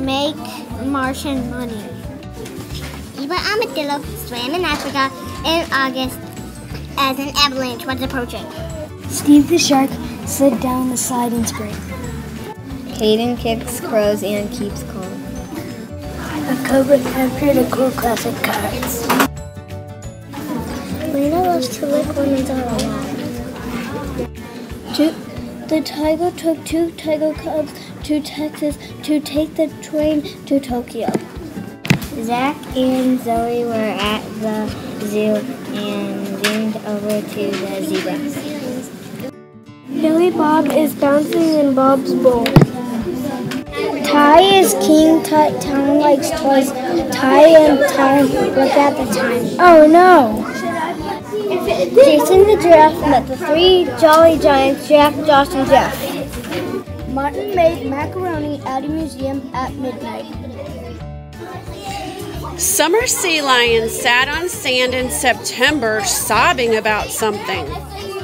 make Martian money. Eva Armadillo swam in Africa in August as an avalanche was approaching. Steve the shark slid down the slide and screamed. Hayden kicks crows and keeps calm. A cobra captured a cool classic cards. Lena loves to lick lemons on a lot. The tiger took 2 tiger cubs to Texas to take the train to Tokyo. Zach and Zoe were at the zoo and zoomed over to the zebra. Billy Bob is bouncing in Bob's bowl. Ty is king. Tom likes toys. Ty and Tom look at the time. Oh no! Jason the giraffe met the 3 jolly giants, Jack, Josh, and Jeff. Martin made macaroni at a museum at midnight. Summer sea lions sat on sand in September sobbing about something.